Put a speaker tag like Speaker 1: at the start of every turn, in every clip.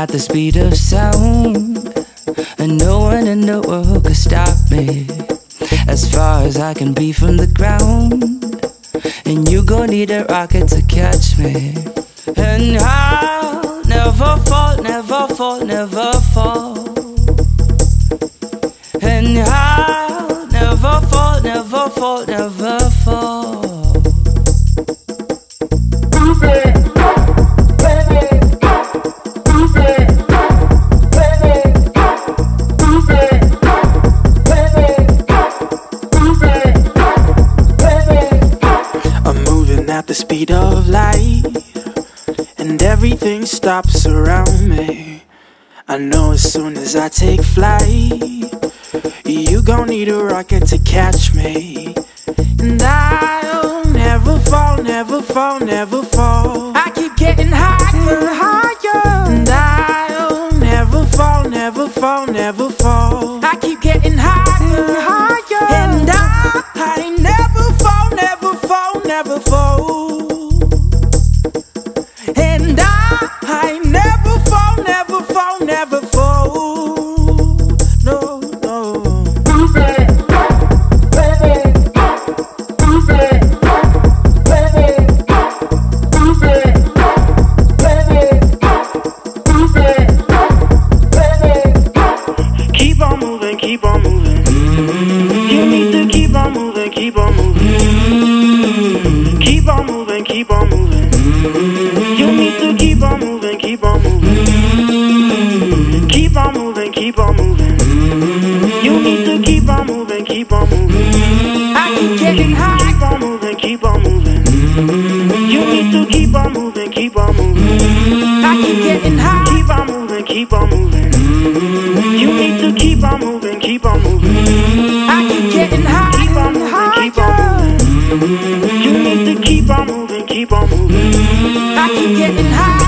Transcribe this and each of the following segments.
Speaker 1: at the speed of sound, and no one in the world could stop me. As far as I can be from the ground, and you gon' need a rocket to catch me. And I'll never fall, never fall, never fall. And I'll never fall, never fall, never fall.
Speaker 2: At the speed of light, and everything stops around me. I know as soon as I take flight, you gon' need a rocket to catch me. And I'll never fall, never fall, never fall. I keep getting higher and higher. And I'll never fall, never fall, never fall. I keep getting higher and higher. And I never fall, never fall, never fall. And I never fall, never fall, never fall. No, no. Keep on moving, keep on moving. You need to keep on moving, keep on moving. Keep on moving, keep on moving. You need to keep on moving, keep on moving. Keep on moving, keep on moving. You need to keep on moving, keep on moving. I keep getting high. Keep on moving, keep on moving. You need to keep on moving, keep on moving. I keep getting high. Keep on moving, keep on moving. You need to keep on moving, keep on moving. I keep getting high. Keep on moving, keep on moving. You need to keep on moving, keep on moving. I keep getting high.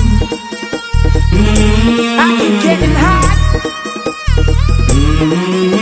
Speaker 2: I keep getting high.